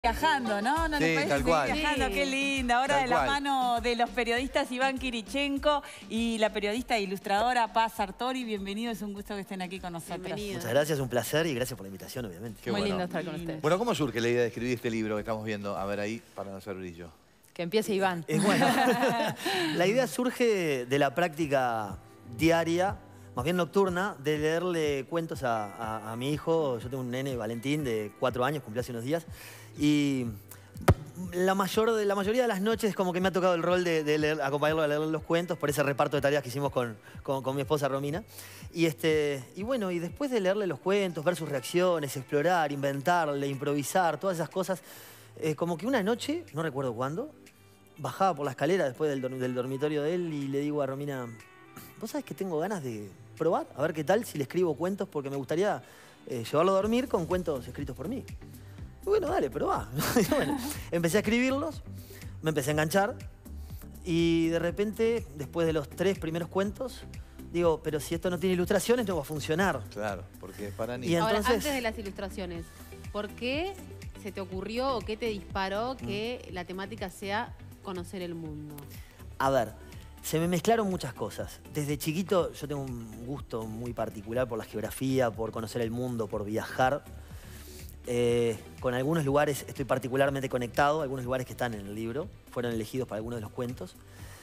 Viajando, ¿no? ¿No Sí, les parece? tal cual. Viajando, qué linda. Ahora Tal de la cual. mano de los periodistas Iván Kirichenko y la periodista e ilustradora Paz Sartori. Bienvenidos, es un gusto que estén aquí con nosotros. Bienvenido. Muchas gracias, un placer y gracias por la invitación, obviamente. Qué Muy bueno. lindo estar con ustedes. Bueno, ¿cómo surge la idea de escribir este libro que estamos viendo? A ver ahí, para no hacer brillo. Que empiece Iván. Bueno, la idea surge de la práctica diaria, más bien nocturna, de leerle cuentos a mi hijo. Yo tengo un nene, Valentín, de 4 años, cumplió hace unos días. Y la mayoría de las noches como que me ha tocado el rol de leer, acompañarlo a leer los cuentos por ese reparto de tareas que hicimos con mi esposa Romina. Y bueno, y después de leerle los cuentos, ver sus reacciones, explorar, inventarle, improvisar, todas esas cosas, como que una noche, no recuerdo cuándo, bajaba por la escalera después del dormitorio de él y le digo a Romina, ¿vos sabés que tengo ganas de probar? A ver qué tal si le escribo cuentos porque me gustaría llevarlo a dormir con cuentos escritos por mí. Y bueno, dale, probá. Y bueno, empecé a escribirlos, me empecé a enganchar y de repente, después de los 3 primeros cuentos, digo, pero si esto no tiene ilustraciones no va a funcionar. Claro, porque es para Y niños. Ahora, entonces- antes de las ilustraciones, ¿por qué se te ocurrió o qué te disparó que la temática sea conocer el mundo? A ver, se me mezclaron muchas cosas. Desde chiquito yo tengo un gusto muy particular por la geografía, por conocer el mundo, por viajar. Con algunos lugares estoy particularmente conectado, algunos lugares que están en el libro, fueron elegidos para algunos de los cuentos.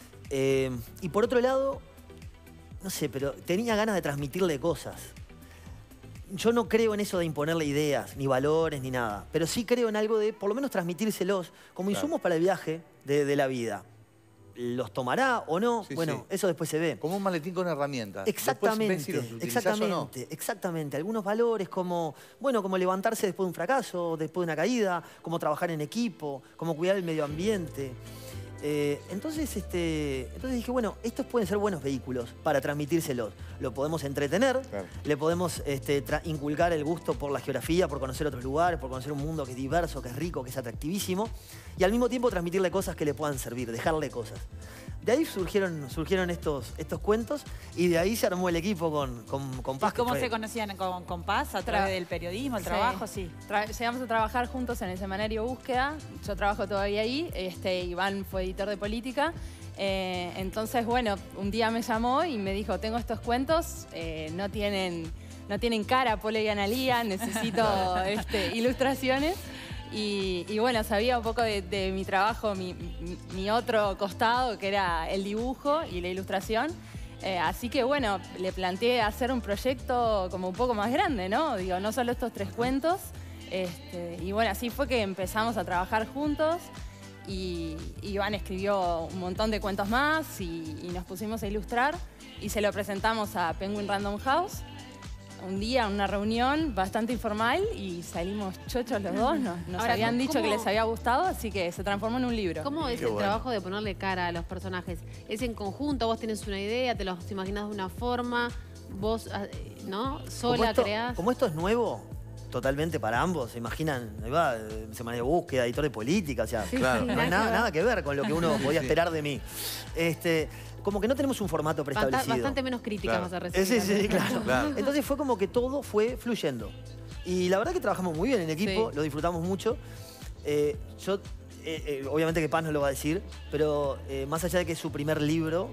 Y por otro lado, no sé, pero tenía ganas de transmitirle cosas. Yo no creo en eso de imponerle ideas, ni valores, ni nada. Pero sí creo en algo de, por lo menos, transmitírselos como Claro. insumos para el viaje de la vida. ¿Los tomará o no? Sí, Bueno, sí. eso después se ve. Como un maletín con herramientas. Exactamente, Después ves si los utilizás o no. exactamente. Algunos valores como, bueno, como levantarse después de un fracaso, después de una caída, como trabajar en equipo, como cuidar el medio ambiente. Entonces dije, bueno, estos pueden ser buenos vehículos para transmitírselos. Lo podemos entretener, Claro. le podemos inculcar el gusto por la geografía, por conocer otros lugares, por conocer un mundo que es diverso, que es rico, que es atractivísimo. Y al mismo tiempo transmitirle cosas que le puedan servir, dejarle cosas. De ahí surgieron estos cuentos y de ahí se armó el equipo con Paz. que ¿Cómo fue- se conocían con Paz? ¿A través del periodismo, el Sí. trabajo? Sí. Llegamos a trabajar juntos en el semanario Búsqueda. Yo trabajo todavía ahí. Iván fue editor de política. Entonces, bueno, un día me llamó y me dijo, tengo estos cuentos, no tienen cara, Pole y Analía, necesito ilustraciones. Y bueno, sabía un poco de mi trabajo, mi otro costado, que era el dibujo y la ilustración. Así que bueno, le planteé hacer un proyecto como un poco más grande, ¿no? Digo, no solo estos 3 cuentos. Y bueno, así fue que empezamos a trabajar juntos y Iván escribió un montón de cuentos más y nos pusimos a ilustrar y se lo presentamos a Penguin Random House. Un día, una reunión bastante informal y salimos chochos los dos. Nos Ahora, habían dicho que ¿cómo- les había gustado, así que se transformó en un libro. ¿Cómo es Qué el bueno. trabajo de ponerle cara a los personajes? ¿Es en conjunto? ¿Vos tenés una idea? ¿Te los imaginás de una forma? ¿Vos, no? ¿Sola creás? Como esto es nuevo, totalmente para ambos, se imaginan, ahí va, semanario de Búsqueda, editor de política, o sea, Claro. no hay nada que ver con lo que uno podía esperar de mí. Como que no tenemos un formato preestablecido. Bastante menos críticas Claro. vas a recibir. Sí, también. claro. Claro. Entonces fue como que todo fue fluyendo. Y la verdad que trabajamos muy bien en equipo, Sí. lo disfrutamos mucho. Obviamente que Paz no lo va a decir, pero más allá de que es su primer libro,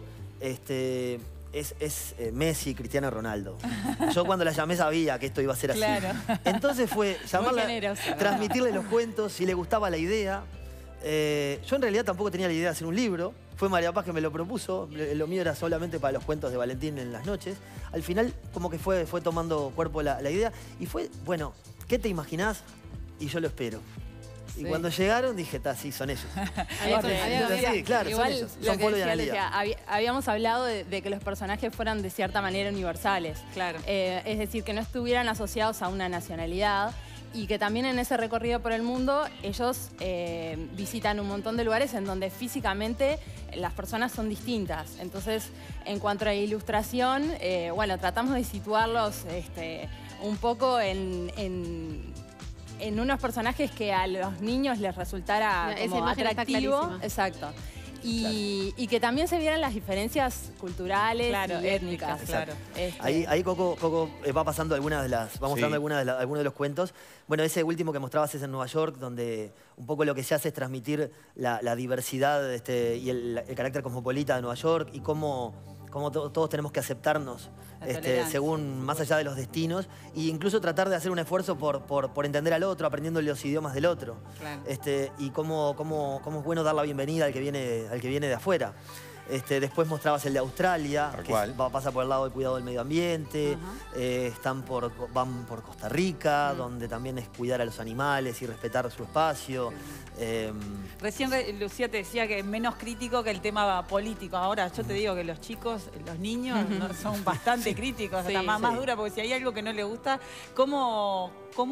es Messi, Cristiano Ronaldo. Yo cuando la llamé sabía que esto iba a ser así. Claro. Entonces fue llamarla, generoso. transmitirle los cuentos, si le gustaba la idea. Yo en realidad tampoco tenía la idea de hacer un libro. Fue María Paz que me lo propuso. Lo mío era solamente para los cuentos de Valentín en las noches. Al final como que fue tomando cuerpo la idea. Y fue, bueno, ¿qué te imaginás? Y yo lo espero. Y Sí. cuando llegaron dije, sí, son ellos. Había- Sí, claro, Igual, son ellos. lo Son que Polo y decía, Analía. habíamos hablado de que los personajes fueran de cierta manera universales. Claro. Es decir, que no estuvieran asociados a una nacionalidad y que también en ese recorrido por el mundo ellos visitan un montón de lugares en donde físicamente las personas son distintas. Entonces, en cuanto a la ilustración, bueno, tratamos de situarlos un poco en unos personajes que a los niños les resultara Esa como imagen está atractivo. clarísima. Exacto. Y que también se vieran las diferencias culturales Claro, y étnicas. claro. Ahí Coco va pasando algunas de las, va mostrando algunos de los cuentos. Bueno, ese último que mostrabas es en Nueva York, donde un poco lo que se hace es transmitir la diversidad y el carácter cosmopolita de Nueva York y cómo todos tenemos que aceptarnos según, más allá de los destinos, e incluso tratar de hacer un esfuerzo por entender al otro, aprendiendo los idiomas del otro. Claro. Y cómo es bueno dar la bienvenida al que viene de afuera. Después mostrabas el de Australia, que pasa por el lado del cuidado del medio ambiente. Van por Costa Rica, donde también es cuidar a los animales y respetar su espacio. Recién Lucía te decía que es menos crítico que el tema político. Ahora yo te digo que los chicos, los niños, son bastante críticos, hasta más dura, porque si hay algo que no les gusta, ¿cómo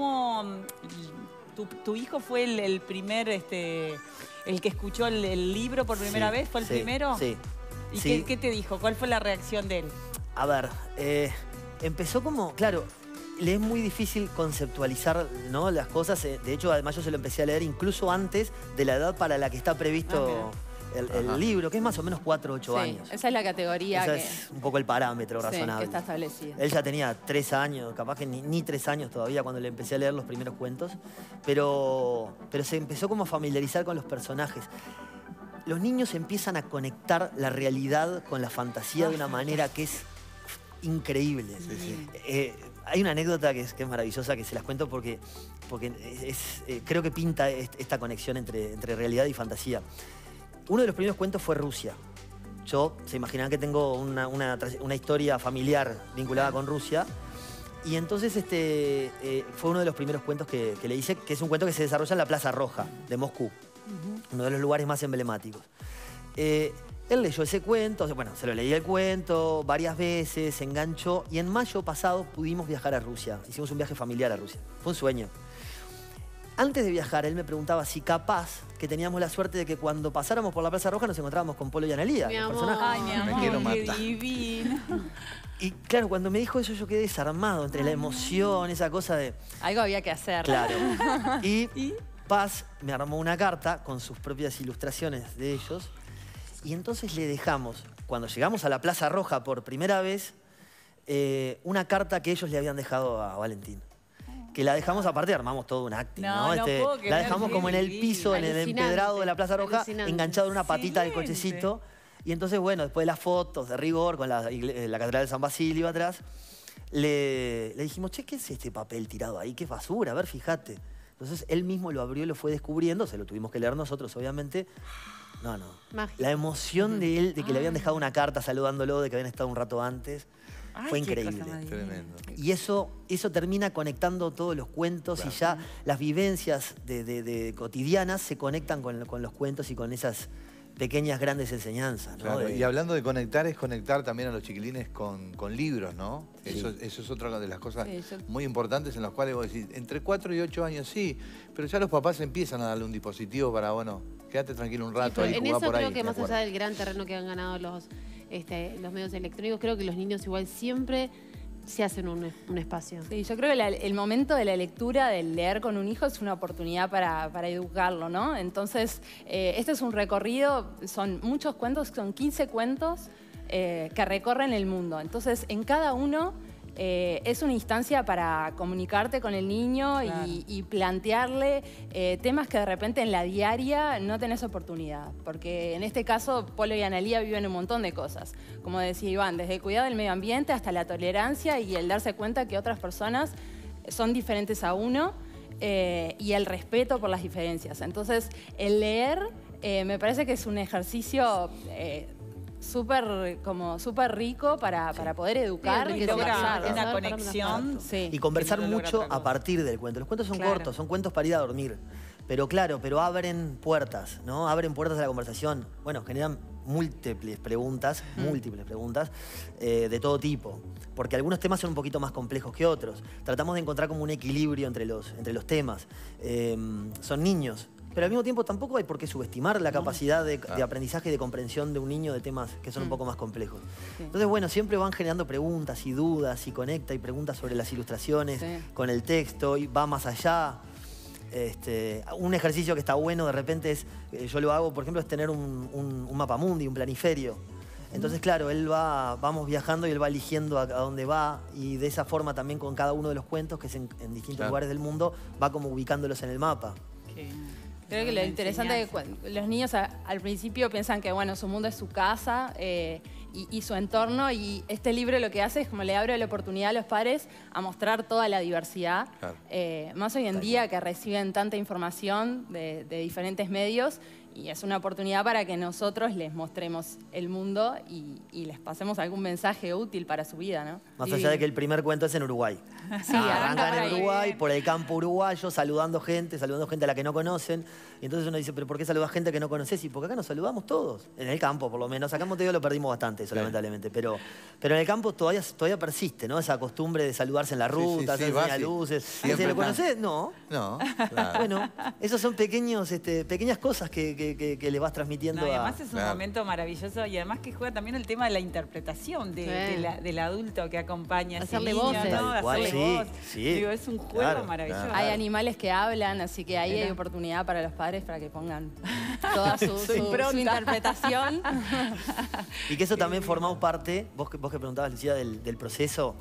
tu hijo fue el primer, el que escuchó el libro por primera vez? ¿Fue el primero? Sí. ¿Y qué te dijo? ¿Cuál fue la reacción de él? A ver, empezó como, claro, le es muy difícil conceptualizar, ¿no?, las cosas. De hecho, además yo se lo empecé a leer incluso antes de la edad para la que está previsto el libro, que es más o menos 4 o 8 años. Esa es la categoría Esa es un poco el parámetro razonable. que está establecido. Él ya tenía 3 años, capaz que ni 3 años todavía cuando le empecé a leer los primeros cuentos, pero se empezó como a familiarizar con los personajes. Los niños empiezan a conectar la realidad con la fantasía de una manera que es increíble. Hay una anécdota que es maravillosa, que se las cuento porque creo que pinta esta conexión entre realidad y fantasía. Uno de los primeros cuentos fue Rusia. Se imaginarán que tengo una historia familiar vinculada con Rusia. Y entonces fue uno de los primeros cuentos que le hice, que es un cuento que se desarrolla en la Plaza Roja de Moscú. Uno de los lugares más emblemáticos. Él leyó ese cuento, bueno, se lo leí el cuento varias veces, se enganchó, y en mayo pasado pudimos viajar a Rusia. Hicimos un viaje familiar a Rusia. Fue un sueño. Antes de viajar, él me preguntaba si capaz que teníamos la suerte de que cuando pasáramos por la Plaza Roja nos encontrábamos con Polo y Analía, Mi los amor. personajes. Ay, mi amor, Me quiero qué matar. divino. Y claro, cuando me dijo eso yo quedé desarmado entre la emoción, esa cosa de... Algo había que hacer. Claro. Y Paz me armó una carta con sus propias ilustraciones de ellos. Y entonces le dejamos, cuando llegamos a la Plaza Roja por primera vez, una carta que ellos le habían dejado a Valentín. Que la dejamos aparte, armamos todo un acting, ¿no? No puedo creer, la dejamos como en el qué piso, en el Alucinante, empedrado de la Plaza Roja, alucinante. enganchado en una patita del Excelente. cochecito. Y entonces, bueno, después de las fotos de rigor con la Catedral de San Basilio atrás, le dijimos, che, ¿qué es este papel tirado ahí? ¿Qué basura? A ver, fíjate. Entonces él mismo lo abrió y lo fue descubriendo, se lo tuvimos que leer nosotros, obviamente. No. Magia. La emoción de él, de que le habían dejado una carta saludándolo, de que habían estado un rato antes, fue Ay, qué increíble. cosa más divina. Tremendo. Y eso termina conectando todos los cuentos y ya las vivencias cotidianas se conectan con los cuentos y con esas pequeñas, grandes enseñanzas, ¿no? Claro, y hablando de conectar, es conectar también a los chiquilines con libros, ¿no? Sí. Eso es otra de las cosas Sí, yo- muy importantes en las cuales vos decís, entre 4 y 8 años sí, pero ya los papás empiezan a darle un dispositivo para, bueno, quédate tranquilo un rato, Pero ahí en jugá eso por ahí. creo que de más acuerdo. allá del gran terreno que han ganado los medios electrónicos, creo que los niños igual siempre se hacen un espacio. Sí, yo creo que el momento de la lectura, del leer con un hijo, es una oportunidad para educarlo, ¿no? Entonces, este es un recorrido, son muchos cuentos, son 15 cuentos que recorren el mundo. Entonces, en cada uno es una instancia para comunicarte con el niño Claro. y plantearle temas que de repente en la diaria no tenés oportunidad. Porque en este caso, Polo y Analía viven un montón de cosas. Como decía Iván, desde el cuidado del medio ambiente hasta la tolerancia y el darse cuenta que otras personas son diferentes a uno y el respeto por las diferencias. Entonces, el leer me parece que es un ejercicio súper rico para poder educar Sí, y que Logra conversar. una Saber conexión. Sí. Y conversar que no lo logra mucho otra a cosa. partir del cuento. Los cuentos son Claro. cortos, son cuentos para ir a dormir. Pero claro, abren puertas, ¿no? Abren puertas a la conversación. Bueno, generan múltiples preguntas de todo tipo. Porque algunos temas son un poquito más complejos que otros. Tratamos de encontrar como un equilibrio entre los temas. Son niños. Pero al mismo tiempo tampoco hay por qué subestimar la capacidad de aprendizaje y de comprensión de un niño de temas que son un poco más complejos. Sí. Entonces, bueno, siempre van generando preguntas y dudas y conecta y preguntas sobre las ilustraciones Sí. con el texto y va más allá. Un ejercicio que está bueno de repente es, yo lo hago, por ejemplo, es tener un mapamundi, un planiferio. Entonces, claro, vamos viajando y él va eligiendo a dónde va, y de esa forma también con cada uno de los cuentos, que es en distintos lugares del mundo, va como ubicándolos en el mapa. Creo que lo interesante es que los niños al principio piensan que, bueno, su mundo es su casa y su entorno, y este libro lo que hace es como le abre la oportunidad a los padres a mostrar toda la diversidad, más hoy en día que reciben tanta información de diferentes medios, y es una oportunidad para que nosotros les mostremos el mundo y les pasemos algún mensaje útil para su vida, ¿no? Más allá de que el primer cuento es en Uruguay. Sí, arrancan en Uruguay, por el campo uruguayo, saludando gente a la que no conocen. Y entonces uno dice, ¿pero por qué saludas gente que no conoces? Y porque acá nos saludamos todos. En el campo, por lo menos. Acá en Montevideo lo perdimos bastante, eso, lamentablemente. Pero en el campo todavía persiste, ¿no? Esa costumbre de saludarse en la ruta, hacer luces. ¿Lo conocés? No. No, claro. Bueno, esos son pequeñas cosas que le vas transmitiendo y además es un momento maravilloso, y además que juega también el tema de la interpretación del adulto que acompaña a ese niño, voces. ¿no? Hacerle voz. Digo, es un juego maravilloso. Hay animales que hablan, así que ahí hay oportunidad para los padres para que pongan toda su interpretación. Y que eso también formamos parte, vos que preguntabas, Lucía, del proceso.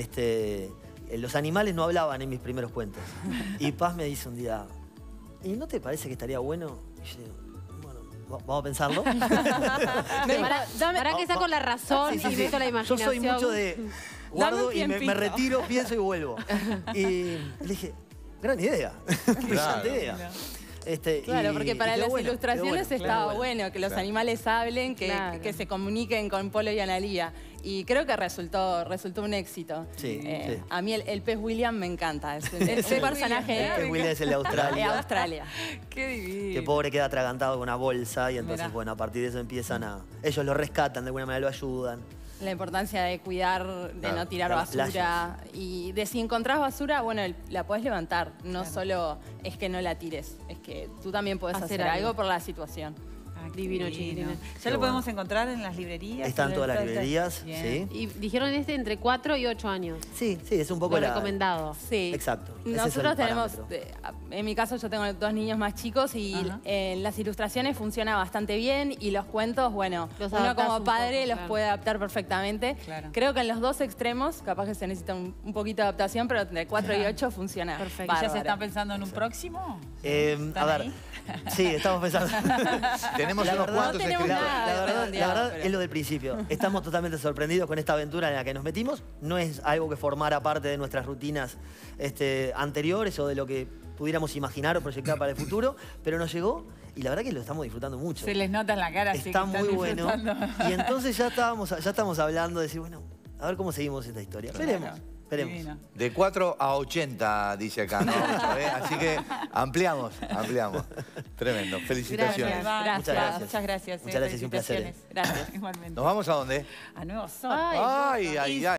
Los animales no hablaban en mis primeros cuentos. Y Paz me dice un día, ¿y no te parece que estaría bueno? Y yo digo, bueno, vamos a pensarlo. Para que saco la razón y meto la imaginación. Yo soy mucho de guardo y me retiro, pienso y vuelvo. Y le dije, gran idea, brillante idea. Claro, porque para las ilustraciones estaba bueno que los animales hablen, que se comuniquen con Polo y Analía. Y creo que resultó un éxito. A mí el pez William me encanta. Es un personaje. El pez William es el de Australia. Australia. Qué divino. Que pobre queda atragantado con una bolsa, y entonces, bueno, a partir de eso empiezan ellos lo rescatan, de alguna manera lo ayudan. La importancia de cuidar, de no tirar basura. Y de si encontrás basura, bueno, la podés levantar. No solo es que no la tires, es que tú también podés hacer algo por la situación. Divino, chiquilina. ¿Ya lo podemos encontrar en las librerías? Están todas las librerías, sí. Y dijeron entre 4 y 8 años. Sí, es un poco lo recomendado. Sí. Exacto. Nosotros tenemos, en mi caso yo tengo 2 niños más chicos y las ilustraciones funcionan bastante bien, y los cuentos, bueno, uno como padre los puede adaptar perfectamente. Creo que en los 2 extremos, capaz que se necesita un poquito de adaptación, pero entre 4 y 8 funciona. Perfecto. ¿Ya se están pensando en un próximo? A ver, sí, estamos pensando. Tenemos unos cuantos escritos. La verdad es lo del principio. Estamos totalmente sorprendidos con esta aventura en la que nos metimos. No es algo que formara parte de nuestras rutinas anteriores o de lo que pudiéramos imaginar o proyectar para el futuro, pero nos llegó y la verdad que lo estamos disfrutando mucho. Se les nota en la cara. Está muy bueno. Y entonces ya estamos hablando de decir, bueno, a ver cómo seguimos esta historia. Veremos. De 4 a 80, dice acá, ¿no? Así que ampliamos. Tremendo. Felicitaciones. Gracias. Muchas gracias. Muchas gracias, un placer. Gracias, igualmente. ¿Nos vamos a dónde? A Nuevo Sol. Ay.